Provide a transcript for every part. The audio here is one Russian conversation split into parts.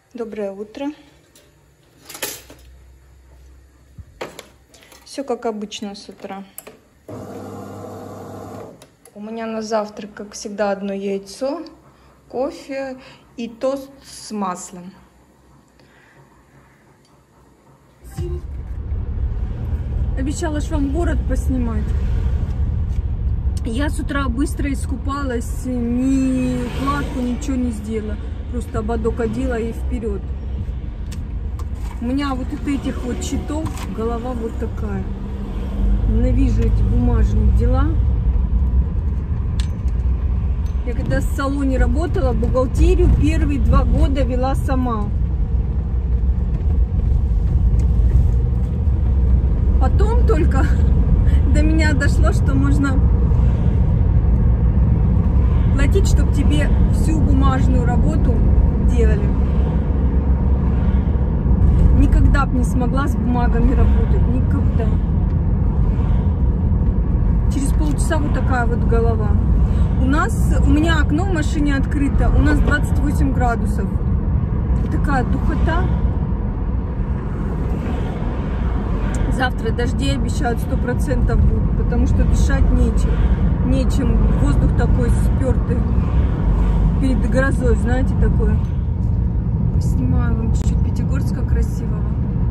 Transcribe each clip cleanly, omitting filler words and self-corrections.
Доброе утро. Все как обычно с утра. У меня на завтрак, как всегда, одно яйцо, кофе и тост с маслом. Обещала ж вам город поснимать. Я с утра быстро искупалась, ни укладку, ничего не сделала. Просто ободок одела и вперед. У меня вот от этих вот щитов голова вот такая. Ненавижу эти бумажные дела. Я когда в салоне работала, бухгалтерию первые 2 года вела сама. Потом только до меня дошло, что можно платить, чтобы тебе всю бумажную работу делали. Никогда бы не смогла с бумагами работать. Никогда. Через полчаса вот такая вот голова. У меня окно в машине открыто. У нас 28 градусов. Такая духота. Завтра дожди обещают 100% будут, потому что дышать нечем. Воздух такой спертый. Перед грозой, знаете, такой. Снимаю вам чуть-чуть Пятигорска красивого.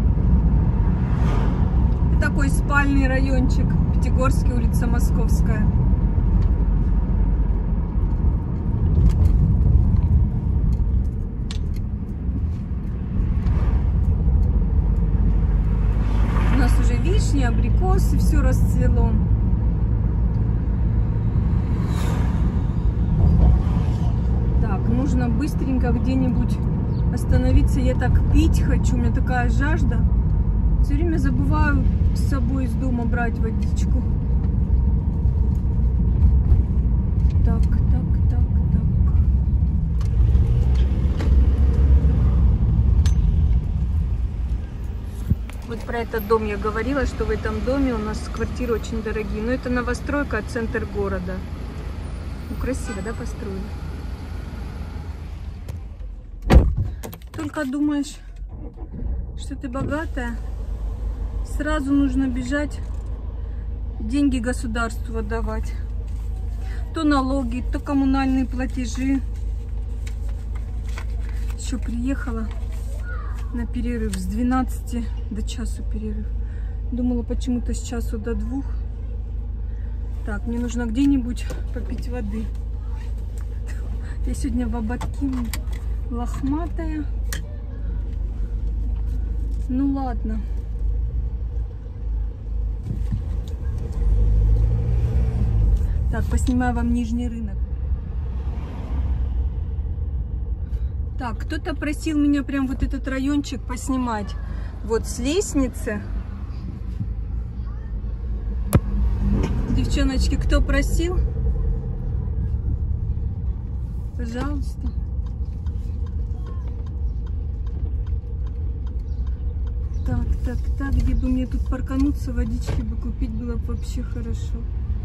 Это такой спальный райончик. Пятигорский, улица Московская. У нас уже вишни, абрикосы, все расцвело. Так, нужно быстренько где-нибудь остановиться. Я так пить хочу, у меня такая жажда. Все время забываю с собой из дома брать водичку. Так. Вот про этот дом я говорила, что в этом доме у нас квартиры очень дорогие. Но это новостройка, центр города. Ну, красиво, да, построили? Только думаешь, что ты богатая, сразу нужно бежать, деньги государству отдавать. То налоги, то коммунальные платежи. Еще приехала на перерыв с 12 до часу перерыв. Думала почему-то с часу до 2. Так, мне нужно где-нибудь попить воды. Я сегодня в ободке лохматая. Ну ладно. Так, поснимаю вам Нижний рынок. Так, кто-то просил меня прям вот этот райончик поснимать. Вот с лестницы. Девчоночки, кто просил? Пожалуйста. Так, где бы мне тут паркануться, водички бы купить было бы вообще хорошо.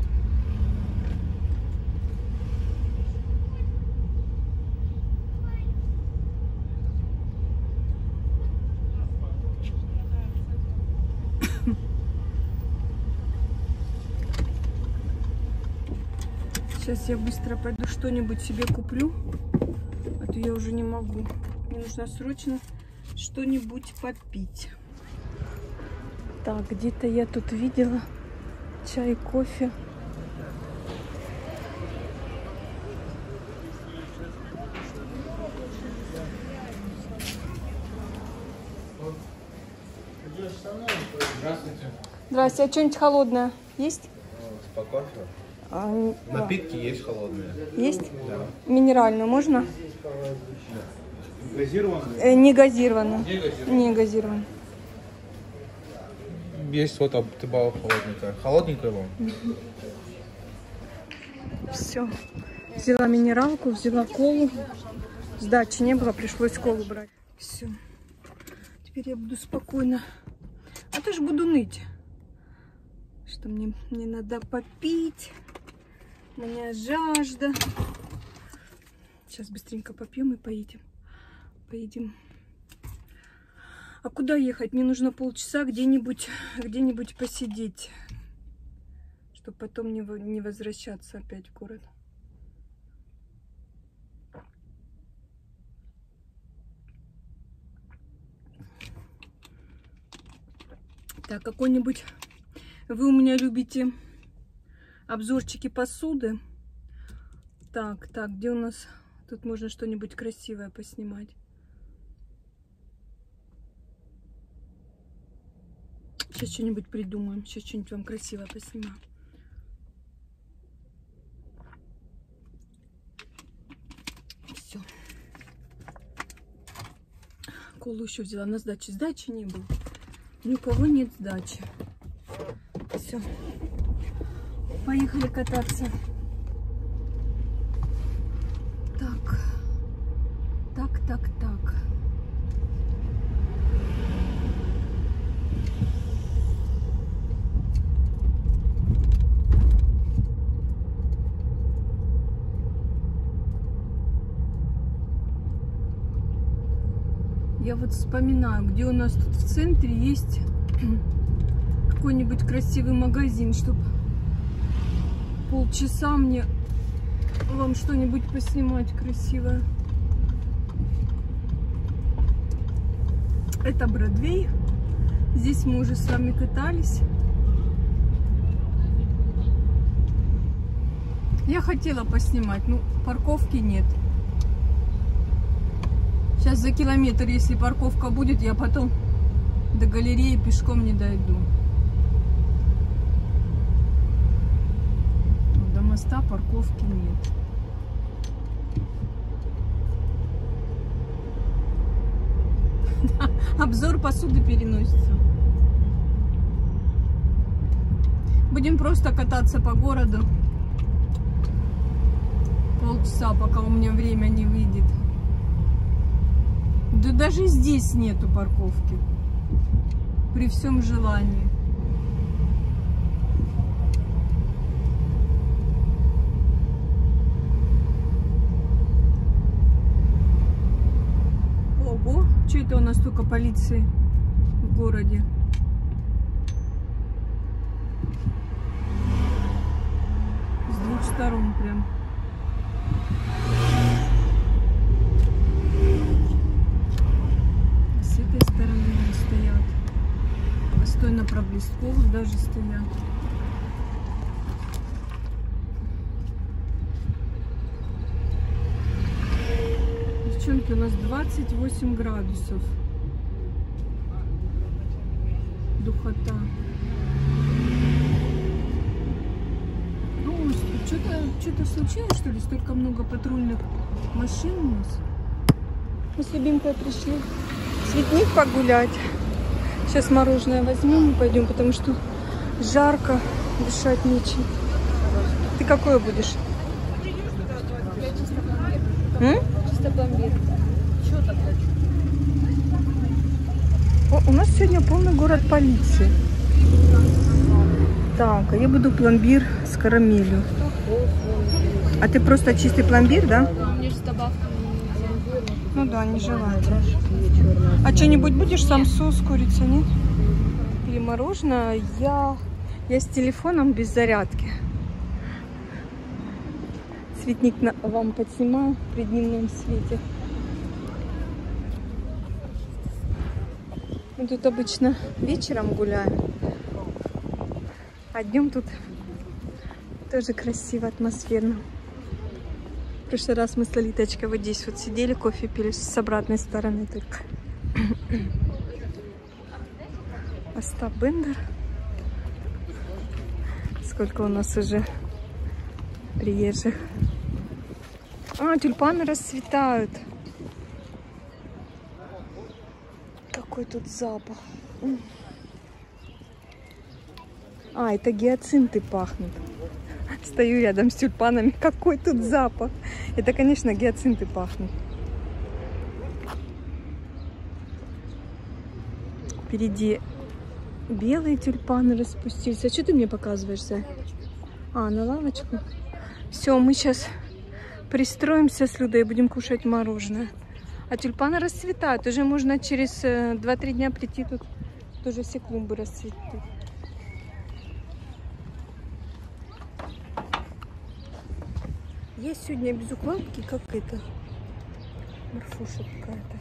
Сейчас я быстро пойду что-нибудь себе куплю, а то я уже не могу. Мне нужно срочно что-нибудь попить. Так, где-то я тут видела чай, кофе. Здравствуйте. Здравствуйте, а что-нибудь холодное есть? По кофе? Напитки есть холодные. Есть? Да. Минеральную можно? Газированные? Не газированную. Не газированные. Не газированную. Есть вот Тыбава холодненькая. Холодненькая вам? Все. Взяла минералку, взяла колу. Сдачи не было, пришлось колу брать. Все. Теперь я буду спокойно. А то ж буду ныть. Что мне надо попить. У меня жажда. Сейчас быстренько попьем и поедем. Поедем А куда ехать? Мне нужно полчаса где-нибудь посидеть, чтобы потом не возвращаться опять в город. Так, какой-нибудь... Вы у меня любите обзорчики посуды? Так, где у нас... Тут можно что-нибудь красивое поснимать. Сейчас что-нибудь придумаем. Сейчас что-нибудь вам красивое поснимаю. Все. Колу еще взяла на сдачу. Сдачи не было. Ни у кого нет сдачи. Все. Поехали кататься. Так. Я вот вспоминаю, где у нас тут в центре есть какой-нибудь красивый магазин, чтобы полчаса мне вам что-нибудь поснимать красивое. Это Бродвей. Здесь мы уже с вами катались. Я хотела поснимать, но парковки нет. Сейчас за километр, если парковка будет, я потом до галереи пешком не дойду. До моста парковки нет. Обзор посуды переносится. Будем просто кататься по городу. Полчаса, пока у меня время не выйдет. Да даже здесь нету парковки. При всем желании. Ого, что это у нас столько полиции в городе? С двух сторон прям. С этой стороны стоят. Постой на проблесковых даже стоят. Девчонки, у нас 28 градусов. Духота. Ну, что-то случилось, что ли? Столько много патрульных машин у нас. Мы с Любимкой пришли в Цветник погулять. Сейчас мороженое возьмем и пойдем, потому что жарко, дышать нечем. Ты какое будешь? Чисто пломбир. Чего так хочу? О, у нас сегодня полный город полиции. Так, а я буду пломбир с карамелью. А ты просто чистый пломбир, да? Мне же с добавками. Ну да, нежелательно. А что-нибудь будешь? Самсу с курицей, нет? Или мороженое? Я с телефоном без зарядки. Цветник вам подснимаю при дневном свете. Мы тут обычно вечером гуляем. А днем тут тоже красиво, атмосферно. В прошлый раз мы с Лолиточкой вот здесь вот сидели, кофе пили с обратной стороны только. Остап Бендер. Сколько у нас уже приезжих. А, тюльпаны расцветают. Какой тут запах. А, это гиацинты пахнут. Стою рядом с тюльпанами. Какой тут запах. Это, конечно, гиацинты пахнут. Впереди белые тюльпаны распустились. А что ты мне показываешь, Зай? А, на лавочку. Все, мы сейчас пристроимся с Людой и будем кушать мороженое. А тюльпаны расцветают. Уже можно через 2-3 дня прийти, тут тоже все клумбы расцветут. Я сегодня без укладки, как это, Марфуша какая-то.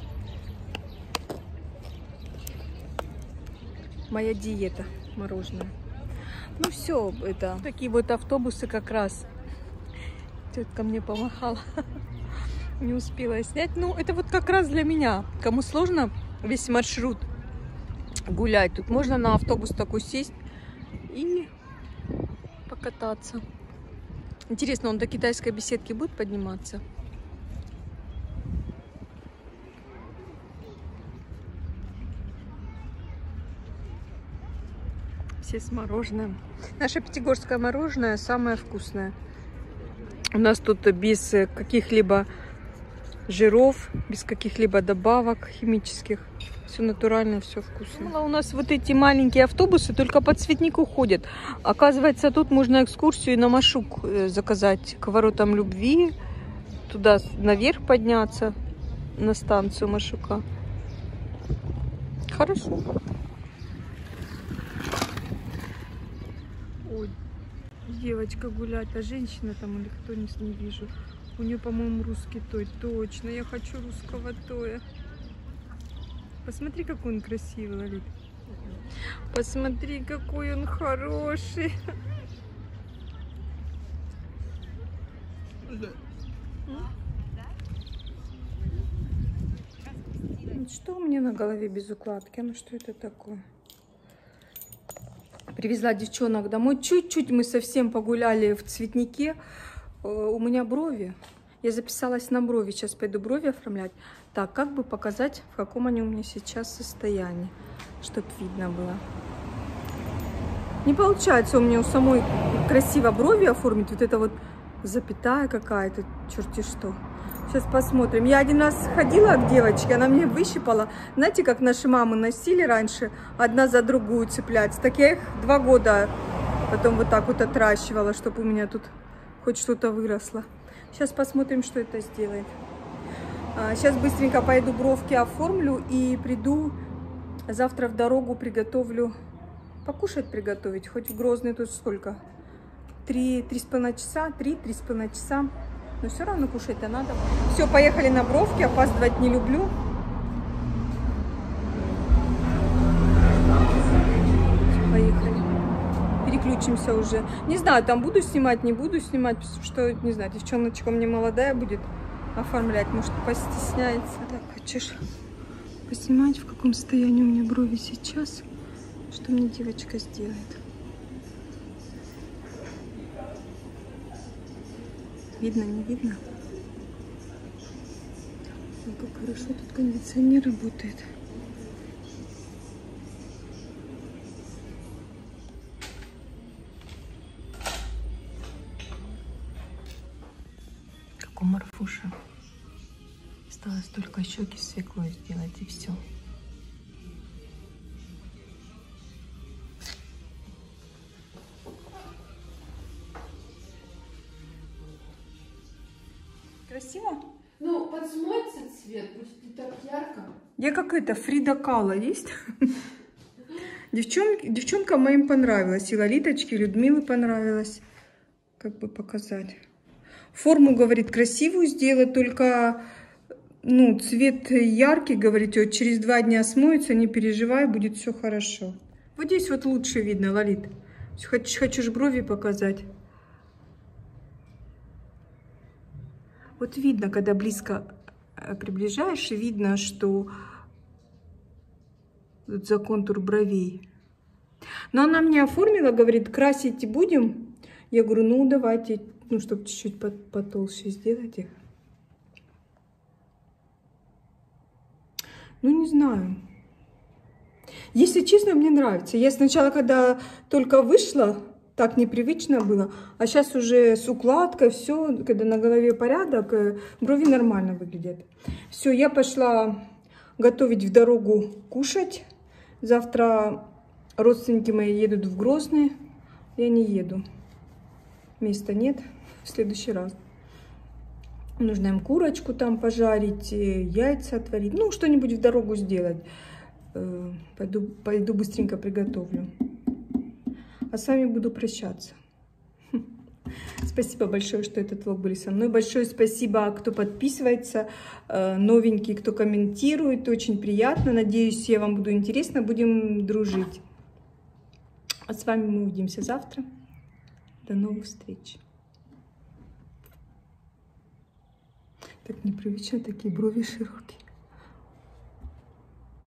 Моя диета мороженое. Ну все, это такие вот автобусы как раз. Тетка мне помахала. Не успела снять. Ну, это вот как раз для меня. Кому сложно весь маршрут гулять, тут можно на автобус такой сесть и покататься. Интересно, он до китайской беседки будет подниматься? Все с мороженым. Наше пятигорское мороженое самое вкусное. У нас тут без каких-либо жиров, без каких-либо добавок химических. Все натурально, все вкусно. У нас вот эти маленькие автобусы только по цветнику ходят. Оказывается, тут можно экскурсию на Машук заказать к воротам любви. Туда наверх подняться, на станцию Машука. Хорошо. Ой, девочка гулять, а женщина там или кто, не вижу. У нее, по-моему, русский той. Точно, я хочу русского тоя. Посмотри, какой он красивый, Лолит. Посмотри, какой он хороший. Что у меня на голове без укладки? Ну что это такое? Привезла девчонок домой. Чуть-чуть мы совсем погуляли в цветнике. У меня брови. Я записалась на брови. Сейчас пойду брови оформлять. Так, как бы показать, в каком они у меня сейчас состоянии. Чтобы видно было. Не получается у меня у самой красиво брови оформить. Вот это вот запятая какая-то. Черти что. Сейчас посмотрим. Я один раз ходила к девочке, она мне выщипала. Знаете, как наши мамы носили раньше, одна за другую цепляться. Так я их 2 года потом вот так вот отращивала, чтобы у меня тут хоть что-то выросло. Сейчас посмотрим, что это сделает. Сейчас быстренько пойду бровки оформлю и приду завтра в дорогу, приготовлю. Покушать приготовить. Хоть в Грозный тут сколько? 3-3,5 часа. 3-3,5 часа. Но все равно кушать-то надо. Все, поехали на бровки. Опаздывать не люблю. Поехали. Переключимся уже. Не знаю, там буду снимать, не буду снимать. Что, не знаю, девчоночка мне молодая будет оформлять. Может, постесняется. Так, хочешь поснимать, в каком состоянии у меня брови сейчас? Что мне девочка сделает? Видно, не видно? Ой, как хорошо тут кондиционер работает. Как у Марфуши. Осталось только щеки с свеклой сделать, и все. Красиво? Ну, подсмоется цвет, будет не так ярко. Я как это, Фрида Кала есть? Девчонкам моим понравилось. И Лолиточке, и Людмилы понравилось. Как бы показать. Форму, говорит, красивую сделать, только ну, цвет яркий, говорит, вот через 2 дня смоется, не переживай, будет все хорошо. Вот здесь вот лучше видно, Лолит. Хочешь брови показать? Вот видно, когда близко приближаешь, и видно, что тут за контур бровей. Но она мне оформила, говорит, красить будем. Я говорю, ну давайте, ну чтобы чуть-чуть потолще сделать их. Ну не знаю. Если честно, мне нравится. Я сначала, когда только вышла, так непривычно было. А сейчас уже с укладкой, все, когда на голове порядок, брови нормально выглядят. Все, я пошла готовить в дорогу кушать. Завтра родственники мои едут в Грозный. Я не еду. Места нет. В следующий раз. Нужно им курочку там пожарить, яйца отварить. Ну, что-нибудь в дорогу сделать. Пойду быстренько приготовлю. А с вами буду прощаться. Спасибо большое, что этот влог были со мной. Большое спасибо, кто подписывается, новенький, кто комментирует. Очень приятно. Надеюсь, я вам буду интересна. Будем дружить. А с вами мы увидимся завтра. До новых встреч. Так непривычно, такие брови широкие.